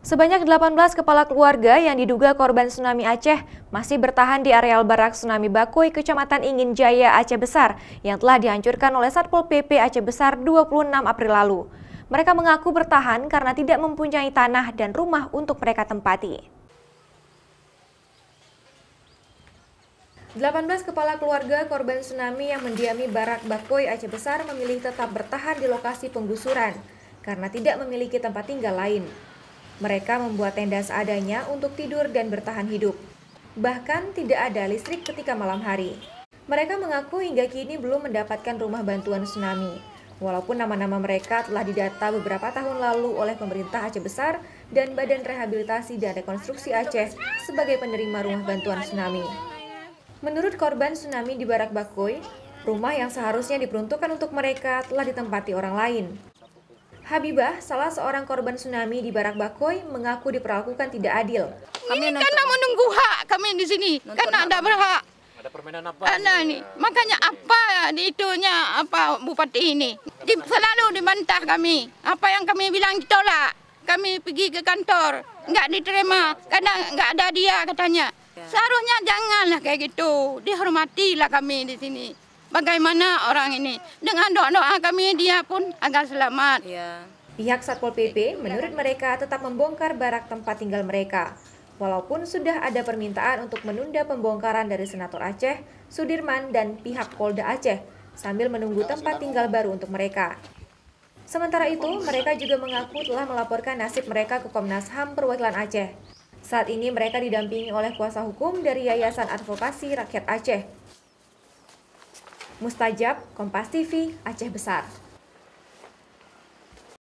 Sebanyak 18 kepala keluarga yang diduga korban tsunami Aceh masih bertahan di areal Barak Tsunami Bakoy, Kecamatan Ingin Jaya, Aceh Besar yang telah dihancurkan oleh Satpol PP Aceh Besar 26 April lalu. Mereka mengaku bertahan karena tidak mempunyai tanah dan rumah untuk mereka tempati. 18 kepala keluarga korban tsunami yang mendiami Barak Bakoy, Aceh Besar memilih tetap bertahan di lokasi penggusuran karena tidak memiliki tempat tinggal lain. Mereka membuat tenda seadanya untuk tidur dan bertahan hidup. Bahkan tidak ada listrik ketika malam hari. Mereka mengaku hingga kini belum mendapatkan rumah bantuan tsunami. Walaupun nama-nama mereka telah didata beberapa tahun lalu oleh pemerintah Aceh Besar dan Badan Rehabilitasi dan Rekonstruksi Aceh sebagai penerima rumah bantuan tsunami. Menurut korban tsunami di Barak Bakoy, rumah yang seharusnya diperuntukkan untuk mereka telah ditempati orang lain. Habibah, salah seorang korban tsunami di Barak Bakoy, mengaku diperlakukan tidak adil. Ini karena menunggu hak kami di sini, karena ada berhak. Ada permainan apa? Ada ini, makanya apa di itunya apa bupati ini selalu dibantah kami. Apa yang kami bilang ditolak. Kami pergi ke kantor, nggak diterima, karena nggak ada dia katanya. Seharusnya janganlah kayak gitu, dihormatilah kami di sini. Bagaimana orang ini? Dengan doa-doa kami dia pun agak selamat. Ya. Pihak Satpol PP menurut mereka tetap membongkar barak tempat tinggal mereka. Walaupun sudah ada permintaan untuk menunda pembongkaran dari Senator Aceh, Sudirman dan pihak Polda Aceh sambil menunggu tempat tinggal baru untuk mereka. Sementara itu, mereka juga mengaku telah melaporkan nasib mereka ke Komnas HAM Perwakilan Aceh. Saat ini mereka didampingi oleh kuasa hukum dari Yayasan Advokasi Rakyat Aceh. Mustajab, Kompas TV, Aceh Besar.